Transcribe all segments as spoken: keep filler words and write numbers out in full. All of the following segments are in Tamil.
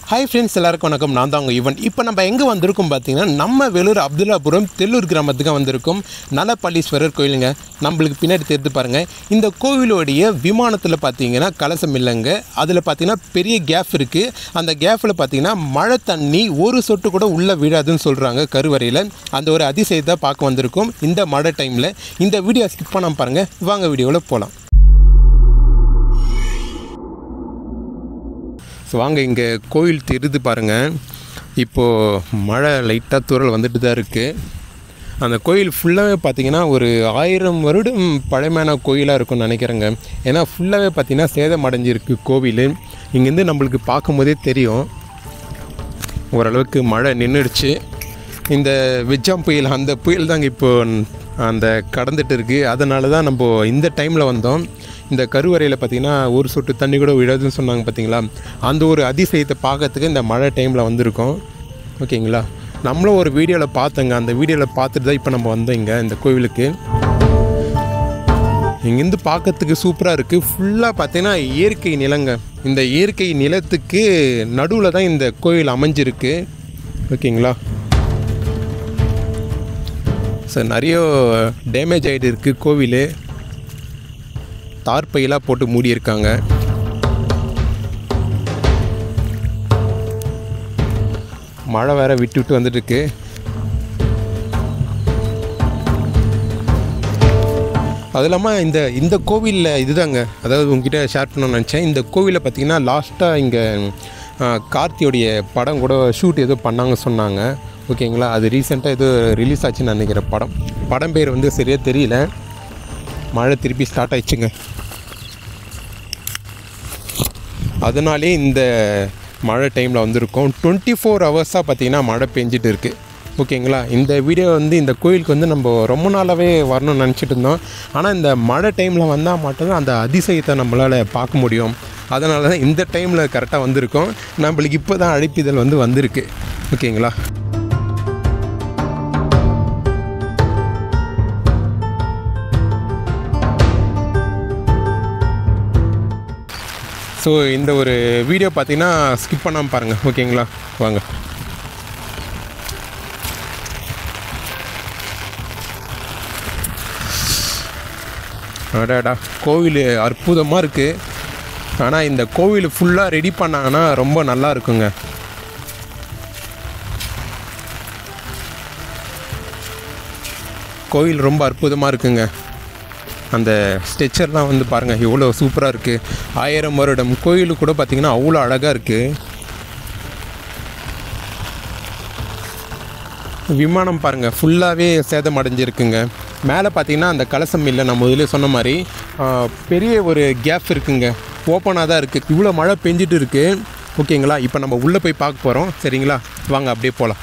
ஹாய் ஃப்ரெண்ட்ஸ், எல்லாருக்கும் வணக்கம். நான் தான் உங்கள் ஈவன். இப்போ நம்ம எங்கே வந்திருக்கோம் பார்த்தீங்கன்னா, நம்ம வேலூர் அப்துல்லாபுரம் தெல்லூர் கிராமத்துக்கு வந்திருக்கோம். நலப்பள்ளீஸ்வரர் கோயிலுங்க. நம்மளுக்கு பின்னாடி தெரிந்து பாருங்கள். இந்த கோவிலோடைய விமானத்தில் பார்த்தீங்கன்னா கலசம் இல்லைங்க. அதில் பார்த்தீங்கன்னா பெரிய கேப் இருக்குது. அந்த கேப்பில் பார்த்தீங்கன்னா மழை தண்ணி ஒரு சொட்டு கூட உள்ளே விழாதுன்னு சொல்கிறாங்க கருவறையில். அந்த ஒரு அதிசயத்தை பார்க்க வந்திருக்கோம் இந்த மழை டைமில். இந்த வீடியோ ஸ்கிப் பண்ணாமல் பாருங்கள். வாங்க வீடியோவில் போகலாம். ஸோ வாங்க, இங்கே கோயில் தெரிது பாருங்கள். இப்போது மழை லைட்டாக தூறல் வந்துட்டு தான் இருக்குது. அந்த கோயில் ஃபுல்லாகவே பார்த்திங்கன்னா ஒரு ஆயிரம் வருடம் பழமையான கோயிலாக இருக்கும்னு நினைக்கிறேங்க. ஏன்னா ஃபுல்லாகவே பார்த்திங்கன்னா சேதம் அடைஞ்சிருக்கு கோவில். இங்கேருந்து நம்மளுக்கு பார்க்கும் போதே தெரியும் ஓரளவுக்கு மழை நின்றுடுச்சு. இந்த வெஜ்ஜாம் புயல், அந்த புயல் தாங்க இப்போது அந்த கடந்துட்டு இருக்குது. அதனால தான் நம்ம இந்த டைமில் வந்தோம். இந்த கருவறையில் பார்த்திங்கன்னா ஒரு சொட்டு தண்ணி கூட விழாதுன்னு சொன்னாங்க பார்த்தீங்களா. அந்த ஒரு அதிசயத்தை பார்க்கறதுக்கு இந்த மழை டைமில் வந்திருக்கோம். ஓகேங்களா, நம்மளும் ஒரு வீடியோவில் பார்த்தோங்க. அந்த வீடியோவில் பார்த்துட்டு தான் இப்போ நம்ம வந்தோம் இங்கே இந்த கோவிலுக்கு. இங்கேருந்து பார்க்கறதுக்கு சூப்பராக இருக்குது. ஃபுல்லாக பார்த்திங்கன்னா இயற்கை நிலங்க. இந்த இயற்கை நிலத்துக்கு நடுவில் தான் இந்த கோவில் அமைஞ்சிருக்கு. ஓகேங்களா, சார் நிறைய டேமேஜ் ஆகிட்டு இருக்குது கோவில். தார்பையெல்லாம் போட்டு மூடியிருக்காங்க. மழை வேறு விட்டு விட்டு வந்துட்டுருக்கு. அது இல்லாமல் இந்த இந்த கோவிலில் இதுதாங்க, அதாவது உங்ககிட்ட ஷேர் பண்ணணும்னு நினச்சேன். இந்த கோவிலில் பார்த்திங்கன்னா லாஸ்ட்டாக இங்கே கார்த்தியோடைய படம் கூட ஷூட் ஏதோ பண்ணாங்க சொன்னாங்க. ஓகேங்களா, அது ரீசெண்டாக ஏதோ ரிலீஸ் ஆச்சுன்னு நினைக்கிறேன். படம் படம் பேர் வந்து சரியாக தெரியல. மழை திருப்பி ஸ்டார்ட் ஆயிடுச்சுங்க. அதனாலே இந்த மழை டைமில் வந்திருக்கோம். டுவெண்ட்டி ஃபோர் ஹவர்ஸாக பார்த்திங்கன்னா மழை பெஞ்சிட்டு இருக்குது. ஓகேங்களா, இந்த வீடியோ வந்து இந்த கோயிலுக்கு வந்து நம்ம ரொம்ப நாளாகவே வரணும்னு நினச்சிட்டு இருந்தோம். ஆனால் இந்த மழை டைமில் வந்தால் மட்டும்தான் அந்த அதிசயத்தை நம்மளால் பார்க்க முடியும். அதனால தான் இந்த டைமில் கரெக்டாக வந்திருக்கோம். நம்மளுக்கு இப்போ தான் அழைப்பிதழ் வந்து வந்திருக்கு. ஓகேங்களா, ஸோ இந்த ஒரு வீடியோ பார்த்தீங்கன்னா ஸ்கிப் பண்ணாமல் பாருங்கள். ஓகேங்களா, வாங்க. அடாடா, கோவில் அற்புதமாக இருக்குது. ஆனால் இந்த கோவில் ஃபுல்லாக ரெடி பண்ணாங்கன்னா ரொம்ப நல்லா இருக்குங்க. கோவில் ரொம்ப அற்புதமாக இருக்குங்க. அந்த ஸ்ட்ரெச்சர்லாம் வந்து பாருங்கள் எவ்வளோ சூப்பராக இருக்குது. ஆயிரம் வருடம் கோயில் கூட பார்த்திங்கன்னா அவ்வளோ அழகாக இருக்குது. விமானம் பாருங்கள் ஃபுல்லாகவே சேதம் அடைஞ்சிருக்குங்க. மேலே பார்த்திங்கன்னா அந்த கலசம் இல்லை, நான் முதல்ல சொன்ன மாதிரி பெரிய ஒரு கேப் இருக்குங்க. ஓப்பனாக தான் இருக்குது. இவ்வளோ மழை பெஞ்சிட்டு இருக்குது. ஓகேங்களா, இப்போ நம்ம உள்ளே போய் பார்க்க போகிறோம். சரிங்களா, வாங்க அப்படியே போகலாம்.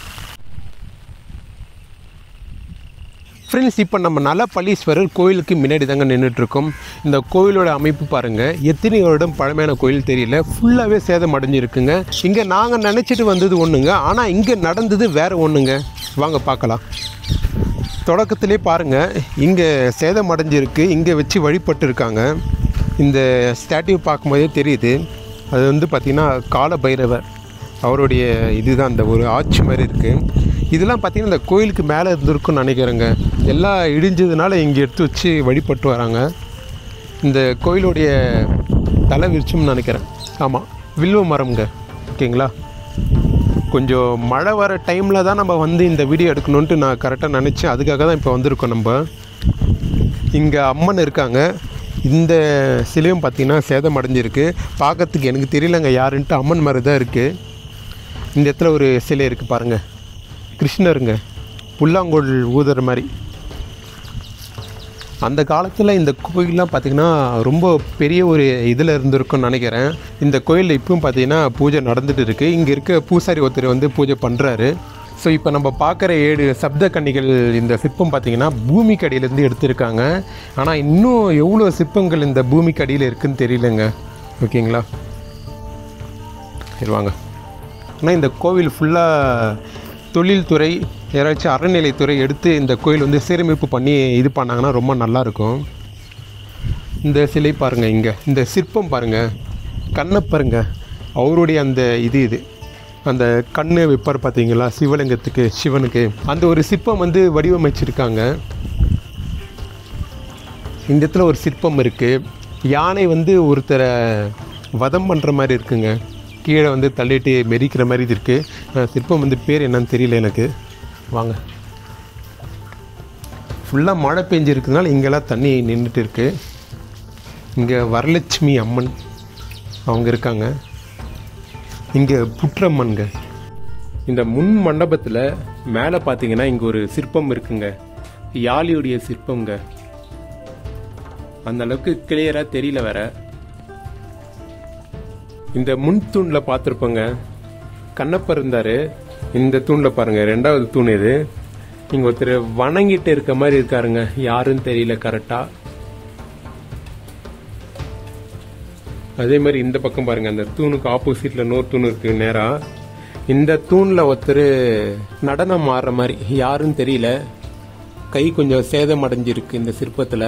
ஃப்ரெண்ட்ஸ், இப்போ நம்ம நலப்பள்ளீஸ்வரர் கோயிலுக்கு முன்னாடி தாங்க நின்றுட்டுருக்கோம். இந்த கோயிலோட அமைப்பு பாருங்கள், எத்தனை வருடம் பழமையான கோயில் தெரியல. ஃபுல்லாகவே சேதம் அடைஞ்சிருக்குங்க. இங்கே நாங்கள் நினச்சிட்டு வந்தது ஒன்றுங்க, ஆனால் இங்கே நடந்தது வேறு ஒன்றுங்க. வாங்க பார்க்கலாம். தொடக்கத்திலே பாருங்கள், இங்கே சேதம் அடைஞ்சிருக்கு. இங்கே வச்சு வழிபட்டு இருக்காங்க. இந்த ஸ்டாட்யூ பார்க்கும்போதே தெரியுது. அது வந்து பார்த்திங்கன்னா கால பைரவர் அவருடைய இதுதான். அந்த ஒரு ஆட்சி மாதிரி இருக்குது. இதெல்லாம் பார்த்திங்கன்னா இந்த கோயிலுக்கு மேலே இருந்திருக்குன்னு நினைக்கிறேங்க. எல்லாம் இடிஞ்சதுனால இங்கே எடுத்து வச்சு வழிபட்டு வராங்க. இந்த கோயிலுடைய தலை விரிச்சும்னு நினைக்கிறேன். ஆமாம், வில்வ மரம்ங்க. ஓகேங்களா, கொஞ்சம் மழை வர டைமில் தான் நம்ம வந்து இந்த வீடியோ எடுக்கணுன்ட்டு நான் கரெக்டாக நினச்சேன். அதுக்காக தான் இப்போ வந்திருக்கோம். நம்ம இங்கே அம்மன் இருக்காங்க. இந்த சிலையும் பார்த்திங்கன்னா சேதம் அடைஞ்சிருக்கு. பார்க்கறதுக்கு எனக்கு தெரியலங்க யாருன்ட்டு. அம்மன் மாதிரி தான் இருக்குது. இந்த இடத்துல ஒரு சிலை இருக்குது பாருங்கள், கிருஷ்ணருங்க, புல்லாங்கோல் ஊதுற மாதிரி. அந்த காலத்தில் இந்த கோயிலெலாம் பார்த்திங்கன்னா ரொம்ப பெரிய ஒரு இதில் இருந்திருக்குன்னு நினைக்கிறேன். இந்த கோயிலில் இப்பவும் பார்த்திங்கன்னா பூஜை நடந்துகிட்டு இருக்குது. இங்கே இருக்க பூசாரி ஒருத்தர் வந்து பூஜை பண்ணுறாரு. ஸோ இப்போ நம்ம பார்க்குற ஏழு சப்த கன்னிகள், இந்த சிற்பம் பார்த்திங்கன்னா பூமிக்கு அடியிலேருந்து எடுத்திருக்காங்க. ஆனால் இன்னும் எவ்வளோ சிற்பங்கள் இந்த பூமிக்கு அடியில் இருக்குதுன்னு தெரியலங்க. ஓகேங்களா, சரி வாங்க. ஆனால் இந்த கோவில் ஃபுல்லாக தொழில்துறை, யாராச்சும் அறநிலைத்துறை எடுத்து இந்த கோயில் வந்து சீரமைப்பு பண்ணி இது பண்ணாங்கன்னா ரொம்ப நல்லாயிருக்கும். இந்த சிலை பாருங்கள், இங்கே இந்த சிற்பம் பாருங்கள், கண்ணை பாருங்கள், அவருடைய அந்த இது இது அந்த கண்ணு வைப்பார் பார்த்தீங்களா சிவலிங்கத்துக்கு, சிவனுக்கு அந்த ஒரு சிற்பம் வந்து வடிவமைச்சிருக்காங்க. இந்த இடத்துல ஒரு சிற்பம் இருக்குது. யானை வந்து ஒருத்தரை வதம் பண்ணுற மாதிரி இருக்குங்க, கீழே வந்து தள்ளிட்டு மெரிக்கிற மாதிரி இது இருக்குது. சிற்பம் வந்து பேர் என்னன்னு தெரியல எனக்கு. வாங்க, ஃபுல்லாக மழை பெஞ்சிருக்கிறதுனால இங்கெல்லாம் தண்ணி நின்றுட்டு இருக்கு. இங்கே வரலட்சுமி அம்மன் அவங்க இருக்காங்க, இங்கே புற்றம்மன்ங்க. இந்த முன் மண்டபத்தில் மேலே பார்த்தீங்கன்னா இங்கே ஒரு சிற்பம் இருக்குங்க, யாழியுடைய சிற்பங்க. அந்த அளவுக்கு கிளியராக தெரியல வேற. இந்த முன் தூணில் பார்த்துருப்போங்க, கண்ணப்பர் இருந்தார். இந்த தூணில் பாருங்கள், ரெண்டாவது தூண் இது. இங்கே ஒருத்தர் வணங்கிட்டு இருக்க மாதிரி இருக்காருங்க, யாருன்னு தெரியல கரெக்டாக. அதே மாதிரி இந்த பக்கம் பாருங்க, அந்த தூணுக்கு ஆப்போசிட்ல இன்னொரு தூண் இருக்கு நேரா. இந்த தூண்ல ஒருத்தர் நடனம் ஆடுற மாதிரி, யாருன்னு தெரியல. கை கொஞ்சம் சேதம் அடைஞ்சிருக்கு இந்த சிற்பத்துல.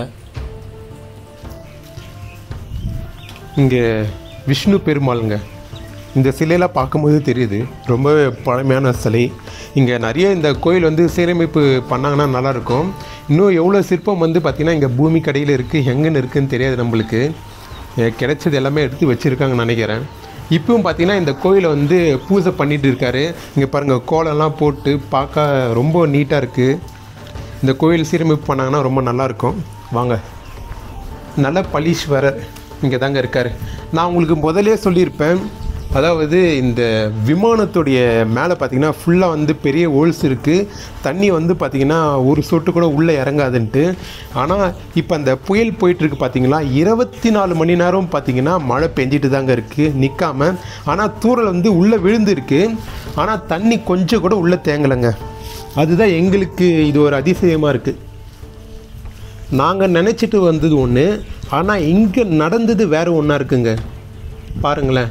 இங்க விஷ்ணு பெருமாளுங்க. இந்த சிலையெல்லாம் பார்க்கும்போது தெரியுது ரொம்ப பழமையான சிலை. இங்கே நிறைய இந்த கோயில் வந்து சீரமைப்பு பண்ணாங்கன்னா நல்லாயிருக்கும். இன்னும் எவ்வளோ சிற்பம் வந்து பார்த்திங்கன்னா இங்கே பூமி கடையில் இருக்குது, எங்கன்னு இருக்குதுன்னு தெரியாது நம்மளுக்கு. கிடைச்சது எல்லாமே எடுத்து வச்சுருக்காங்கன்னு நினைக்கிறேன். இப்பவும் பார்த்தீங்கன்னா இந்த கோயிலை வந்து பூஜை பண்ணிட்டு இருக்காரு. இங்கே பாருங்கள், கோலம்லாம் போட்டு பார்க்க ரொம்ப நீட்டாக இருக்குது. இந்த கோயில் சீரமைப்பு பண்ணாங்கன்னா ரொம்ப நல்லாயிருக்கும். வாங்க, நல்ல பலீஸ்வரர் இங்கே தாங்க இருக்கார். நான் உங்களுக்கு முதலே சொல்லியிருப்பேன், அதாவது இந்த விமானத்துடைய மேலே பார்த்திங்கன்னா ஃபுல்லாக வந்து பெரிய ஹோல்ஸ் இருக்குது, தண்ணி வந்து பார்த்திங்கன்னா ஒரு சொட்டு கூட உள்ளே இறங்காதுன்ட்டு. ஆனால் இப்போ அந்த புயல் போயிட்டுருக்கு பார்த்திங்களா, இருபத்தி நாலு மணி நேரம் பார்த்திங்கன்னா மழை பெஞ்சிட்டு தாங்க இருக்குது நிற்காம. ஆனால் தூரல் வந்து உள்ளே விழுந்துருக்கு, ஆனால் தண்ணி கொஞ்சம் கூட உள்ளே தேங்கலைங்க. அதுதான் எங்களுக்கு இது ஒரு அதிசயமாக இருக்குது. நாங்கள் நினச்சிட்டு வந்தது ஒன்று, ஆனால் இங்கே நடந்தது வேறு ஒன்றா இருக்குங்க. பாருங்களேன்,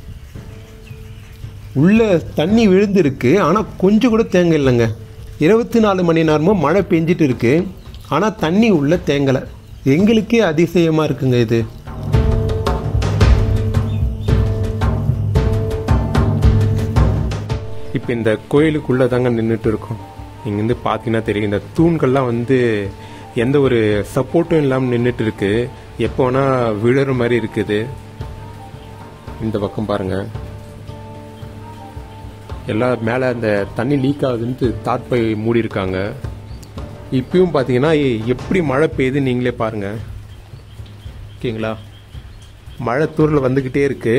உள்ள தண்ணி விழுந்திருக்கு, ஆனால் கொஞ்சம் கூட தேங்க இல்லைங்க. இருபத்தி நாலு மணி நேரமும் மழை பெஞ்சிட்டு இருக்கு, ஆனால் தண்ணி உள்ள தேங்கலை. எங்களுக்கே அதிசயமாக இருக்குங்க இது. இப்போ இந்த கோயிலுக்குள்ளே தாங்க நின்றுட்டு இருக்கோம். இங்கேருந்து பார்த்தீங்கன்னா தெரியும், இந்த தூண்கள்லாம் வந்து எந்த ஒரு சப்போர்ட்டும் இல்லாமல் நின்றுட்டு இருக்கு. எப்போ வேணால் விழுற மாதிரி இருக்குது. இந்த பக்கம் பாருங்கள், எல்லாம் மேலே அந்த தண்ணி லீக் ஆகுதுன்ட்டு தாட்பை மூடி இருக்காங்க. இப்பயும் பார்த்தீங்கன்னா எப்படி மழை பெய்யுது நீங்களே பாருங்கள். ஓகேங்களா, மழை தூரில் வந்துக்கிட்டே இருக்கு.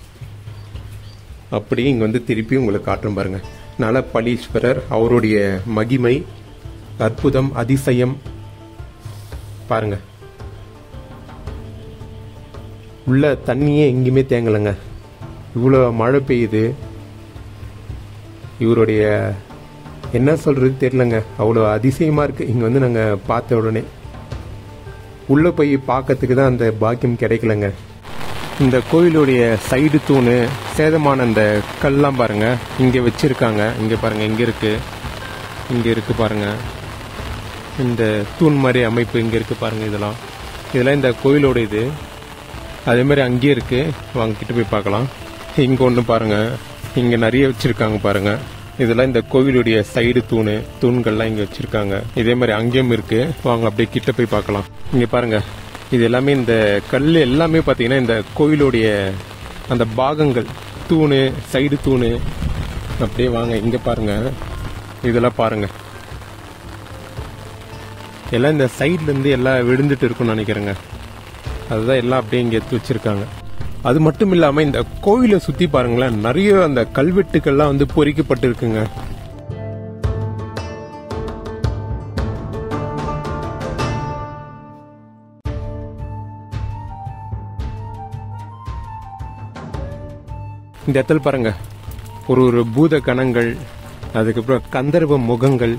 அப்படி இங்கே வந்து திருப்பி உங்களுக்கு காட்டுறோம் பாருங்கள். நல பலீஸ்வரர், அவருடைய மகிமை, அற்புதம், அதிசயம் பாருங்கள். உள்ள தண்ணியே எங்கேயுமே தேங்கலைங்க, இவ்வளோ மழை பெய்யுது. இவருடைய என்ன சொல்கிறது தெரியலங்க, அவ்வளோ அதிசயமாக இருக்குது. இங்கே வந்து நாங்கள் பார்த்த உடனே உள்ளே போய் பார்க்கறதுக்கு தான் அந்த பாக்கியம் கிடைக்கலங்க. இந்த கோயிலுடைய சைடு தூணு சேதமான அந்த கல்லாம் பாருங்கள் இங்கே வச்சுருக்காங்க. இங்கே பாருங்கள், இங்கே இருக்குது, இங்கே இருக்குது பாருங்கள். இந்த தூண் மாதிரி அமைப்பு இங்கே இருக்குது பாருங்கள். இதெல்லாம் இதெல்லாம் இந்த கோயிலோட இது. அதே மாதிரி அங்கேயே இருக்குது, வாங்க கிட்ட போய் பார்க்கலாம். இங்கே ஒன்று பாருங்கள், இங்கே நிறைய வச்சுருக்காங்க பாருங்கள். இதெல்லாம் இந்த கோவிலுடைய சைடு தூணு, தூண்கள்லாம் இங்கே வச்சுருக்காங்க. இதே மாதிரி அங்கேயும் இருக்குது, வாங்க அப்படியே கிட்ட போய் பார்க்கலாம். இங்கே பாருங்கள், இது எல்லாமே இந்த கல் எல்லாமே பார்த்தீங்கன்னா இந்த கோவிலுடைய அந்த பாகங்கள், தூணு, சைடு தூணு. அப்படியே வாங்க இங்கே பாருங்கள், இதெல்லாம் பாருங்கள். எல்லாம் இந்த சைட்லேருந்து எல்லாம் விழுந்துட்டு இருக்குன்னு நினைக்கிறேங்க. அதுதான் எல்லாம் அப்படியே இங்கே எடுத்து வச்சுருக்காங்க. அது மட்டும் இல்லாமல் இந்த கோவிலை சுற்றி பாருங்களேன், நிறைய அந்த கல்வெட்டுக்கள்லாம் வந்து பொறிக்கப்பட்டு இருக்குங்க. இந்த இடத்துல பாருங்க, ஒரு ஒரு பூத கணங்கள், அதுக்கப்புறம் கந்தர்வ முகங்கள்.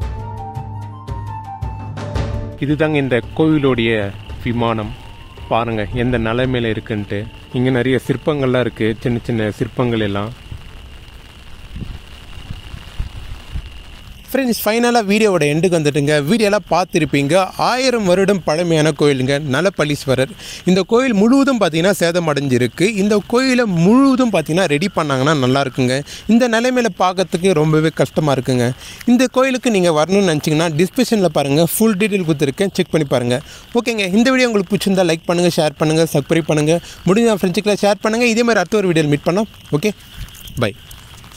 இதுதாங்க இந்த கோவிலுடைய விமானம். பாருங்க எந்த நிலைமையில இருக்குன்ட்டு. இங்க நிறைய சிற்பங்கள்லாம் இருக்கு, சின்ன சின்ன சிற்பங்கள் எல்லாம். ஃப்ரெண்ட்ஸ் ஃபைனலாக வீடியோவோட எண்டுக்கு வந்துட்டுங்க. வீடியோலாம் பார்த்துருப்பீங்க. ஆயிரம் வருடம் பழமையான கோயிலுங்க நலப்பள்ளீஸ்வரர். இந்த கோயில் முழுவதும் பார்த்திங்கன்னா சேதம் அடைஞ்சிருக்கு. இந்த கோயிலை முழுவதும் பார்த்திங்கன்னா ரெடி பண்ணாங்கன்னா நல்லாயிருக்குங்க. இந்த நிலைமையில் பார்க்கறதுக்கு ரொம்பவே கஷ்டமாக இருக்குங்க. இந்த கோயிலுக்கு நீங்கள் வரணும்னு நினச்சிங்கன்னா டிஸ்கிரிப்ஷனில் பாருங்கள், ஃபுல் டீட்டெயில் கொடுத்துருக்கேன், செக் பண்ணி பாருங்கள். ஓகேங்க, இந்த வீடியோ உங்களுக்கு பிடிச்சிருந்தா லைக் பண்ணுங்கள், ஷேர் பண்ணுங்கள், சப்ஸ்கிரைப் பண்ணுங்கள், முடிஞ்ச ஃப்ரெண்ட்ஸுக்கெல்லாம் ஷேர் பண்ணுங்கள். இதே மாதிரி அடுத்த ஒரு வீடியோவில் மீட் பண்ணோம். Okay, by.